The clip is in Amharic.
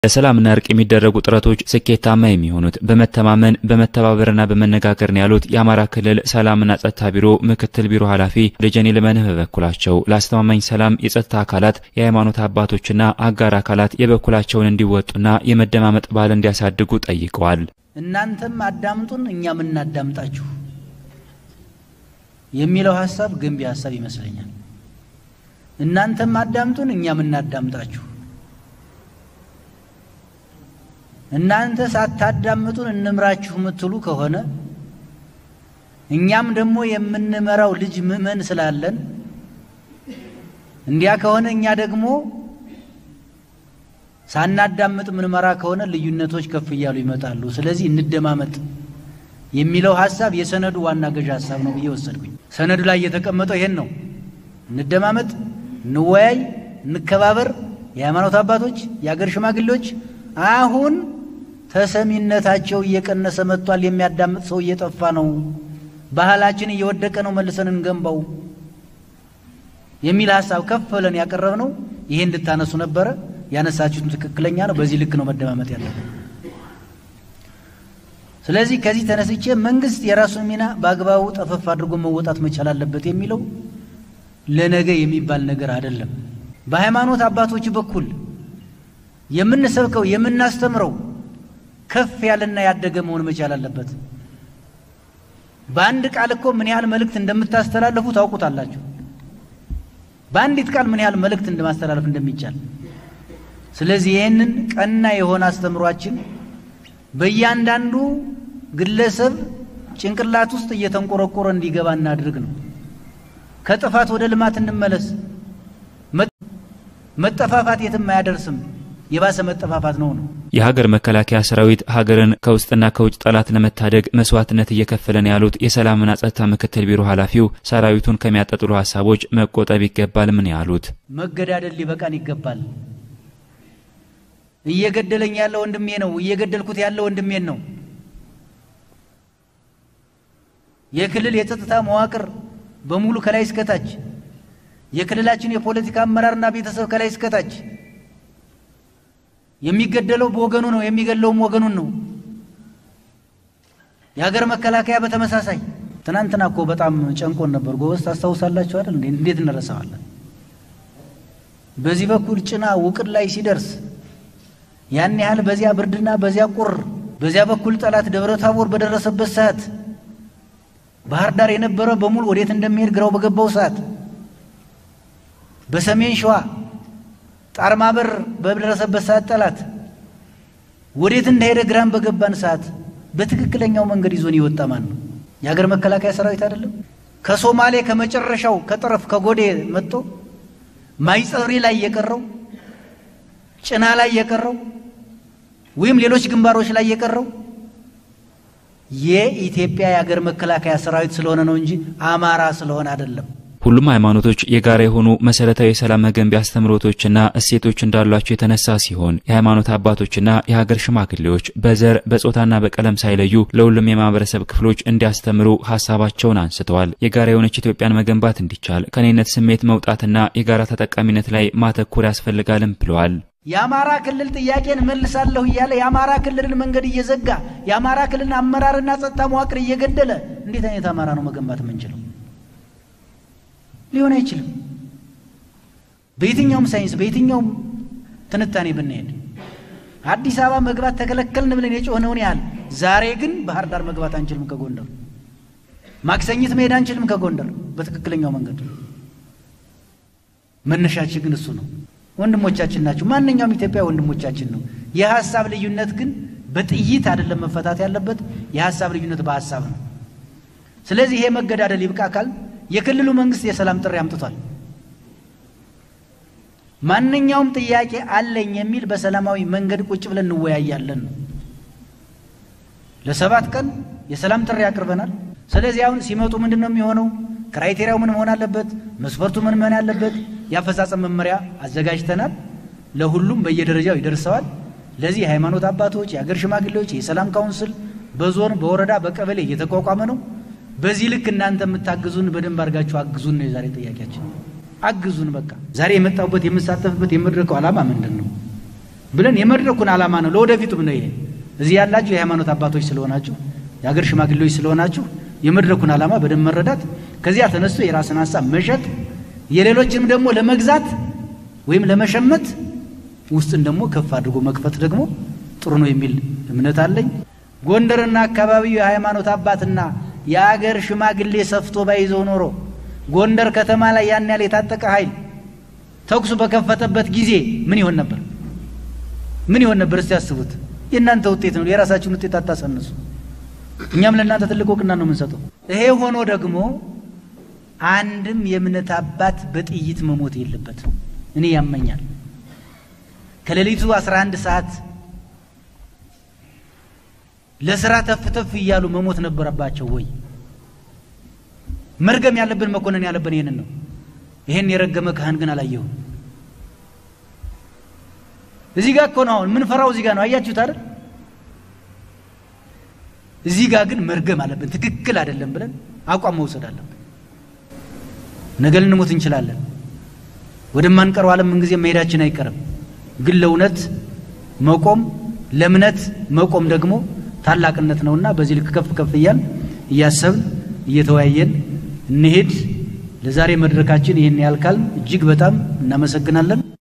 ለሰላምና እርቅ የሚደረጉ ጥረቶች ስኬታማ የሚሆኑት በመተማመን በመተባበርና በመነጋገር ነው ያሉት የአማራ ክልል ሰላምና ጸጥታ ቢሮ ምክትል ቢሮ ኃላፊ ደጀኔ ለመንህ በበኩላቸው ለአስተማማኝ ሰላም የጸጥታ አካላት የሃይማኖት አባቶችና አጋር አካላት የበኩላቸውን እንዲወጡና የመደማመጥ ባህል እንዲያሳድጉ ጠይቀዋል። እናንተም አዳምጡን እኛም እናዳምጣችሁ የሚለው ሐሳብ ገንቢ ሐሳብ ይመስለኛል። እናንተም አዳምጡን እኛም እናዳምጣችሁ እናንተ ሳታዳምጡን እንምራችሁ ምትሉ ከሆነ እኛም ደግሞ የምንመራው ልጅ ምእመን ስላለን እንዲያ ከሆነ እኛ ደግሞ ሳናዳምጥ ምንመራ ከሆነ ልዩነቶች ከፍ ይያሉ ይመጣሉ። ስለዚህ እንደማመጥ የሚለው ሐሳብ የሰነዱ ዋና ገዥ ሐሳብ ነው ብዬ ወሰድኩኝ። ሰነዱ ላይ የተቀመጠው ይሄን ነው። እንደማመጥ፣ እንወያይ፣ እንከባበር፣ የሃይማኖት አባቶች፣ የአገር ሽማግሌዎች አሁን ተሰሚነታቸው እየቀነሰ መጥቷል። የሚያዳምጥ ሰው እየጠፋ ነው። ባህላችን እየወደቀ ነው። መልሰን እንገንባው የሚል ሐሳብ ከፍ ብለን ያቀረብነው ይሄን እንድታነሱ ነበር። ያነሳችሁት ትክክለኛ ነው። በዚህ ልክ ነው መደማመጥ ያለበት። ስለዚህ ከዚህ ተነስቼ መንግስት የራሱን ሚና በአግባቡ ጠፈፍ አድርጎ መወጣት መቻል አለበት የሚለው ለነገ የሚባል ነገር አይደለም። በሃይማኖት አባቶች በኩል የምንሰብከው የምናስተምረው ከፍ ያለና ያደገ መሆን መቻል አለበት። በአንድ ቃል እኮ ምን ያህል መልእክት እንደምታስተላልፉ ታውቁታላችሁ። በአንዲት ቃል ምን ያህል መልእክት እንደማስተላለፍ እንደሚቻል። ስለዚህ ይሄንን ቀና የሆነ አስተምሯችን በእያንዳንዱ ግለሰብ ጭንቅላት ውስጥ እየተንቆረቆረ እንዲገባ እናድርግ ነው። ከጥፋት ወደ ልማት እንመለስ። መጠፋፋት የትም አያደርስም። የባሰ መጠፋፋት ነው። የሀገር መከላከያ ሰራዊት ሀገርን ከውስጥና ከውጭ ጠላት ለመታደግ መስዋዕትነት እየከፈለ ነው ያሉት የሰላምና ጸጥታ ምክትል ቢሮ ኃላፊው ሰራዊቱን ከሚያጠጥሉ ሐሳቦች መቆጠብ ይገባል። ምን ያሉት መገዳደል ሊበቃን ይገባል። እየገደለኝ ያለው ወንድሜ ነው፣ እየገደልኩት ያለው ወንድሜ ነው። የክልል የጸጥታ መዋቅር በሙሉ ከላይ እስከታች የክልላችን የፖለቲካ አመራርና ቤተሰብ ከላይ እስከታች የሚገደለው በወገኑ ነው፣ የሚገለውም ወገኑን ነው። የሀገር መከላከያ በተመሳሳይ ትናንትና እኮ በጣም ጨንቆን ነበር። ጎበዝ ታስታውሳላችሁ አይደል? እንዴት እንረሳዋለን? በዚህ በኩል ጭና ውቅር ላይ ሲደርስ ያን ያህል በዚያ ብርድና በዚያ ቁር በዚያ በኩል ጠላት ደብረ ታቦር በደረሰበት ሰዓት ባህር ዳር የነበረ በሙሉ ወዴት እንደሚሄድ ግራው በገባው ሰዓት በሰሜን ሸዋ ጣርማበር በደረሰበት ሰዓት ጠላት ወዴት እንደሄደ ግራም በገባን ሰዓት በትክክለኛው መንገድ ይዞን ይወጣ ማን ነው? የሀገር መከላከያ ሰራዊት አይደለም? ከሶማሌ ከመጨረሻው ከጠረፍ ከጎዴ መጥቶ ማይጸብሪ ላይ የቀረው ጭና ላይ የቀረው ወይም ሌሎች ግንባሮች ላይ የቀረው የኢትዮጵያ የሀገር መከላከያ ሰራዊት ስለሆነ ነው እንጂ አማራ ስለሆነ አይደለም። ሁሉም ሃይማኖቶች የጋራ የሆኑ መሰረታዊ የሰላም መገንቢያ አስተምሮቶችና እሴቶች እንዳሏቸው የተነሳ ሲሆን የሃይማኖት አባቶችና የሀገር ሽማግሌዎች በዘር በጾታና በቀለም ሳይለዩ ለሁሉም የማህበረሰብ ክፍሎች እንዲያስተምሩ ሐሳባቸውን አንስተዋል። የጋራ የሆነች ኢትዮጵያን መገንባት እንዲቻል ከኔነት ስሜት መውጣትና የጋራ ተጠቃሚነት ላይ ማተኮር ያስፈልጋልም ብለዋል። የአማራ ክልል ጥያቄን መልሳለሁ እያለ የአማራ ክልልን መንገድ እየዘጋ የአማራ ክልልን አመራርና ጸጥታ መዋቅር እየገደለ እንዴት አይነት አማራ ነው መገንባት የምንችለው? ሊሆን አይችልም። በየትኛውም ሳይንስ በየትኛውም ትንታኔ ብንሄድ አዲስ አበባ መግባት ተከለከልን ብለን የጮህነውን ያህል ዛሬ ግን ባህር ዳር መግባት አንችልም ከጎንደር፣ ማክሰኝት መሄድ አንችልም ከጎንደር በትክክለኛው መንገድ። መነሻችን ግን እሱ ነው። ወንድሞቻችን ናቸው። ማንኛውም ኢትዮጵያ ወንድሞቻችን ነው። የሐሳብ ልዩነት ግን በጥይት አይደለም መፈታት ያለበት። የሐሳብ ልዩነት በሐሳብ ነው። ስለዚህ ይሄ መገዳደል ይብቃ ካል የክልሉ መንግስት የሰላም ጥሪ አምጥቷል። ማንኛውም ጥያቄ አለኝ የሚል በሰላማዊ መንገድ ቁጭ ብለን እንወያያለን። ለ7 ቀን የሰላም ጥሪ አቅርበናል። ስለዚህ አሁን ሲመጡ ምንድነው የሚሆነው? ክራይቴሪያው ምን መሆን አለበት? መስፈርቱ ምን መሆን አለበት? ያፈጻጸም መመሪያ አዘጋጅተናል። ለሁሉም በየደረጃው ይደርሰዋል። ለዚህ ሃይማኖት አባቶች፣ የሀገር ሽማግሌዎች፣ የሰላም ካውንስል በዞን በወረዳ በቀበሌ እየተቋቋመ ነው። በዚህ ልክ እናንተ የምታግዙን በደንብ አድርጋችሁ አግዙን ነው የዛሬ ጥያቄያችን። አግዙን በቃ። ዛሬ የመጣሁበት የምሳተፍበት የመድረኩ ዓላማ ምንድነው? ብለን የመድረኩን ዓላማ ነው ለወደፊቱም ነው ይሄ እዚህ ያላችሁ የሃይማኖት አባቶች ስለሆናችሁ የሀገር ሽማግሌዎች ስለሆናችሁ የመድረኩን ዓላማ በደም መረዳት ከዚያ ተነስቶ የራስን ሐሳብ መሸጥ የሌሎችንም ደግሞ ለመግዛት ወይም ለመሸመት ውስጥን ደግሞ ከፍ አድርጎ መክፈት ደግሞ ጥሩ ነው የሚል እምነት አለኝ። ጎንደርና አካባቢው የሃይማኖት አባትና የሀገር ሽማግሌ ሰፍቶ ባይዘው ኖሮ ጎንደር ከተማ ላይ ያን ያለ የታጠቀ ኃይል ተኩስ በከፈተበት ጊዜ ምን ይሆን ነበር? ምን ይሆን ነበር? እስቲ ያስቡት። የእናንተ ውጤት ነው፣ የራሳችሁን ውጤት አታሳንሱ። እኛም ለእናንተ ትልቅ ወቅና ነው የምንሰጠው። ይሄ ሆኖ ደግሞ አንድም የእምነት አባት በጥይት መሞት የለበትም። እኔ ያመኛል። ከሌሊቱ 11 ሰዓት ለስራ ተፍተፍ እያሉ መሞት ነበረባቸው ወይ? መርገም ያለብን መኮንን ያለብን ይሄንን ነው። ይሄን የረገመ ካህን ግን አላየው። እዚህ ጋር እኮ ነው ምን ፈራው እዚህ ጋር ነው አያችሁት አይደል? እዚህ ጋር ግን መርገም አለብን። ትክክል አይደለም ብለን አቋም መውሰድ አለብን። ነገ ልንሞት እንችላለን። ወደማንቀረው ዓለም ምን ጊዜ መሄዳችን አይቀርም። ግን ለእውነት መቆም ለእምነት መቆም ደግሞ ታላቅነት ነውና በዚህ ልክ ከፍ ከፍ እያሰብን እየተወያየን እንሄድ። ለዛሬ መድረካችን ይሄን ያልካል እጅግ በጣም እናመሰግናለን።